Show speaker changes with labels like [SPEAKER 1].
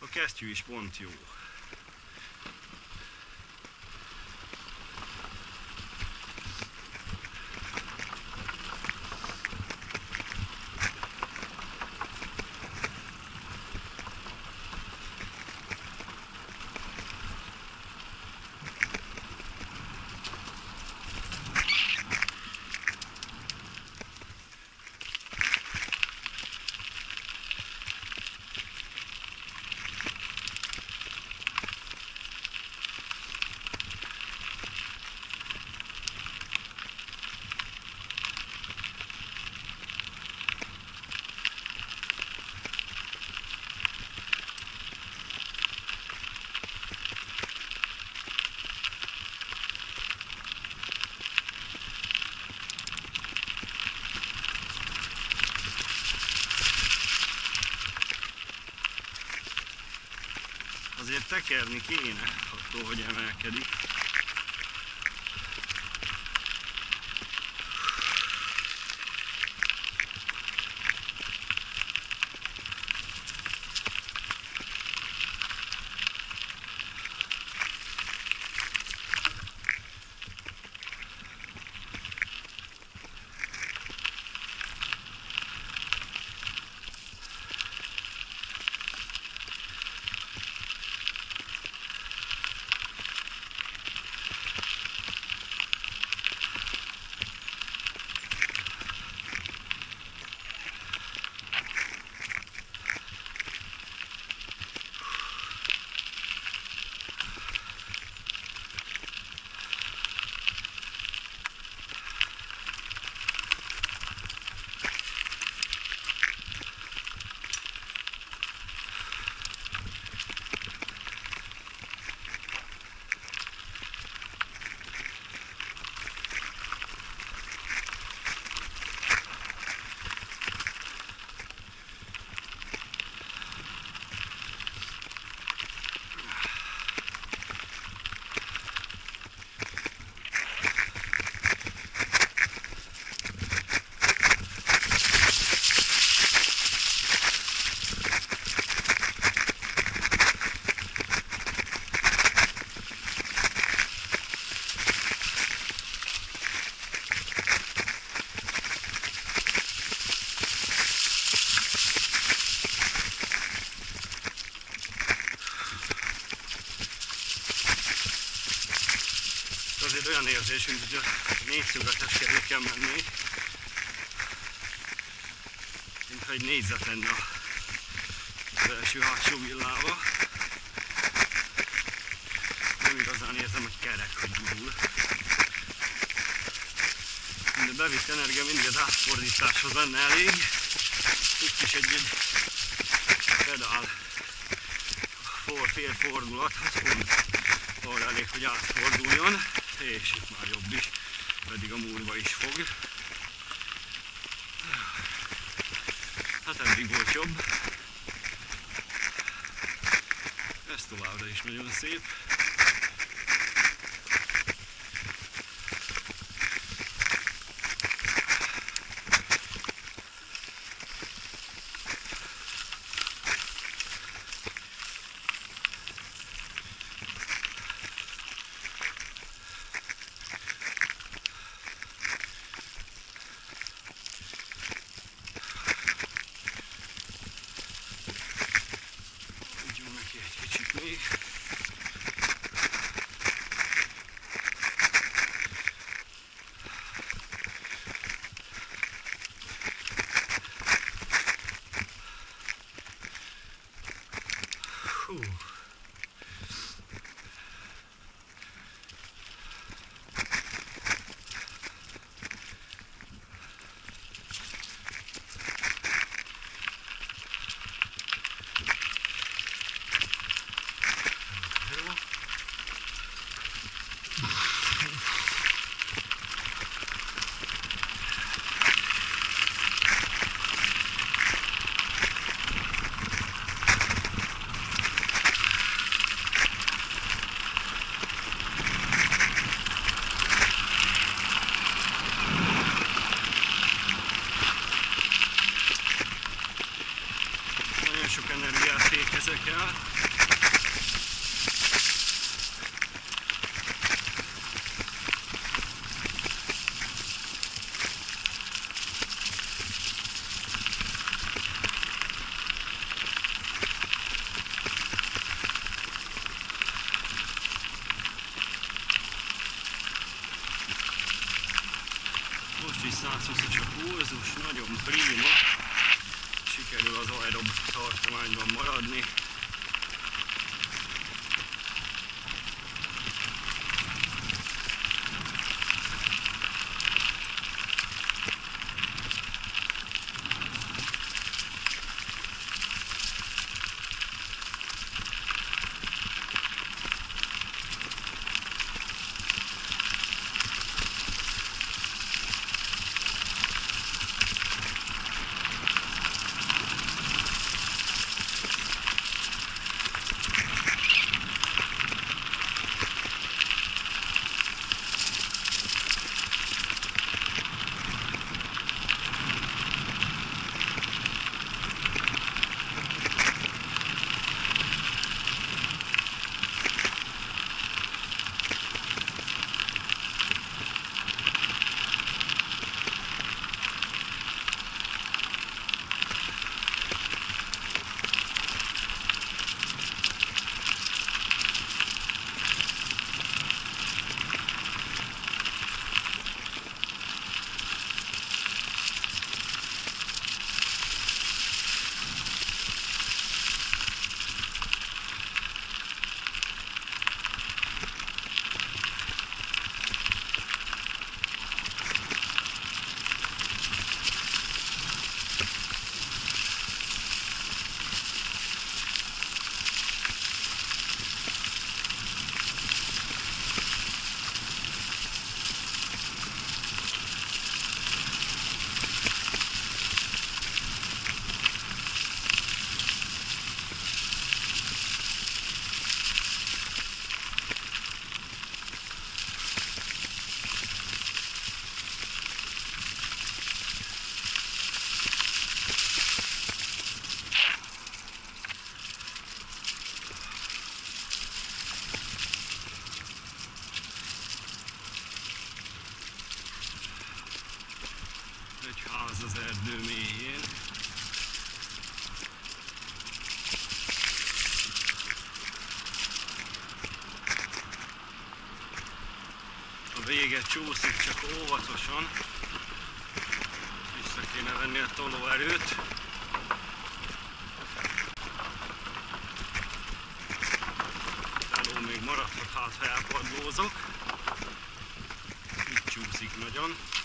[SPEAKER 1] A kesztyű is pont jó. Azért tekerni kéne, attól, hogy emelkedik. Azért olyan érzés, mint hogy a négyszögetes keréken mennék, mintha egy négyzet lenne az első-hátsó villába. Nem igazán érzem, hogy kerek, hogy gurul. De bevitt energia mindig az átfordításhoz lenne elég. Itt is egy pedál fél fordulat, hát pont arra elég, hogy átforduljon. És itt már jobb is, pedig a múlva is fog. Hát eddig volt jobb. Ez továbbra is nagyon szép. Sok energiát fékezek el. basszus, nagyon prima. Sikerül az aerob tartományban maradni. Egy ház az erdő mélyén. A vége csúszik, csak óvatosan. Vissza kéne venni a tolóerőt. Teló még maradhat, hát ha elpadlózok. Itt csúszik nagyon.